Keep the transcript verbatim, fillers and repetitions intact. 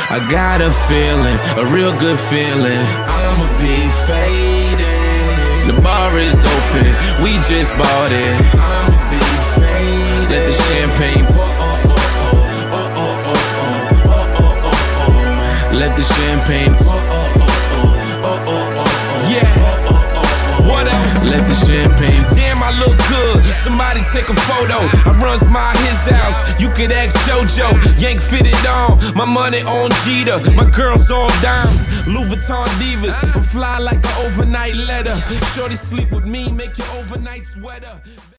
I got a feeling, a real good feeling. I'ma be faded. The bar is open, we just bought it. I'ma be faded. Let the champagne pour. Oh, oh, oh, oh, oh, oh, oh, oh, oh. Let the champagne pour. Oh, oh, oh, oh, oh, oh. Yeah. What else? Let the champagne. Damn, I look good. Somebody take a photo. I runs my his house. You could ask JoJo. Yank fitted on. My money on Jeter. My girls on dimes. Louis Vuitton divas. I'm fly like an overnight letter. Shorty sleep with me, make your overnight sweater.